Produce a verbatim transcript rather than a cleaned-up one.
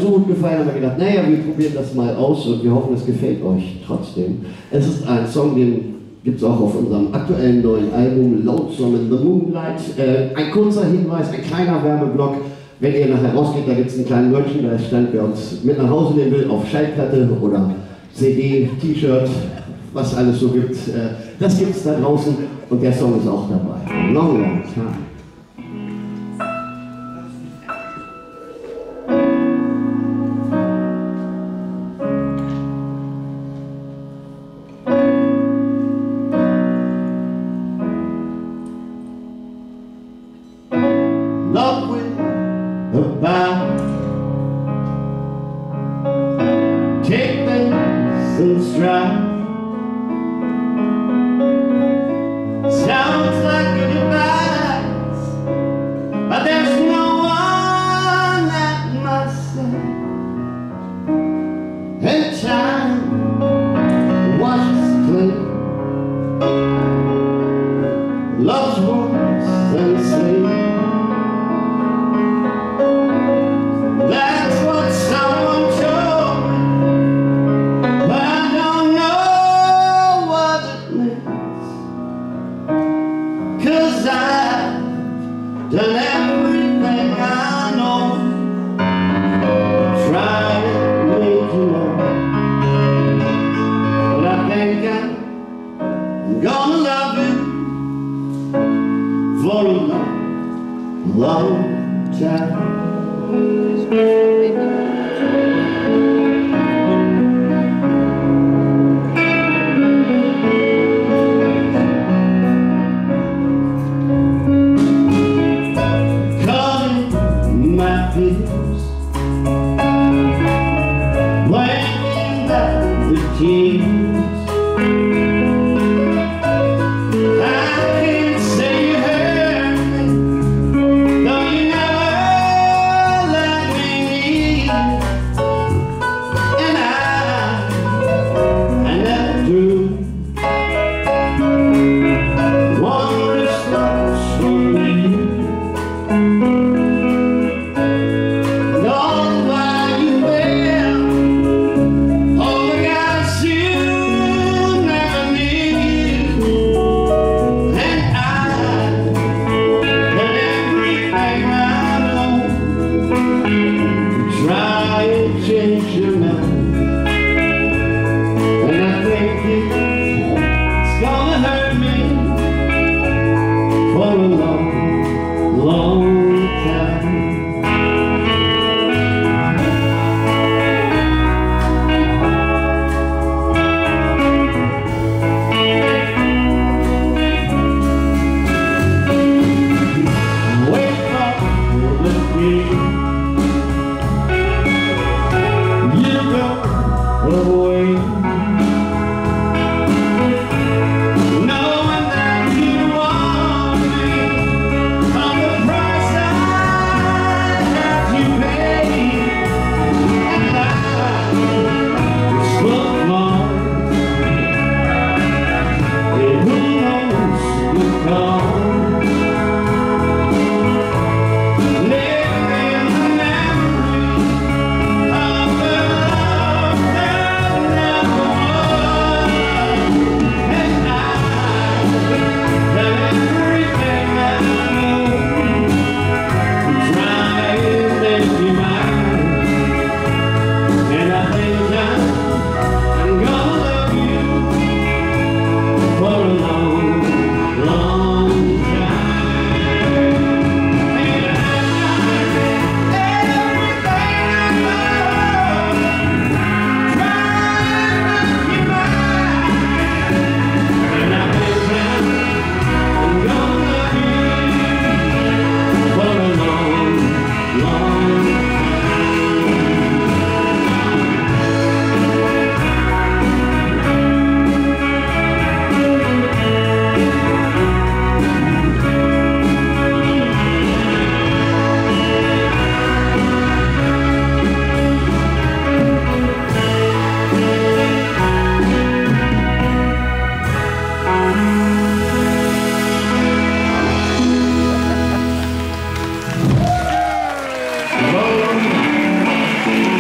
so gut gefallen, haben wir gedacht, naja, wir probieren das mal aus und wir hoffen, es gefällt euch trotzdem. Es ist ein Song, den gibt es auch auf unserem aktuellen neuen Album Lonesome in the Moonlight. Äh, ein kurzer Hinweis, ein kleiner Werbeblock. Wenn ihr nachher rausgeht, da gibt es einen kleinen Merchandise-Stand, wer uns mit nach Hause nehmen will, auf Schallplatte oder C D, T-Shirt, was alles so gibt. Äh, das gibt es da draußen und der Song ist auch dabei. Long, long time. Love with a bow, take things in stride. Sounds like a device, but there's no one at my side. And time washes clean love's wounds and sleep. Done everything I know, trying to make you know, but I think I'm gonna love you for a long, long time. Weighing down the tears, I can't say you hurt me, though you never let me leave. And I, I never do. One response from you. Try and change your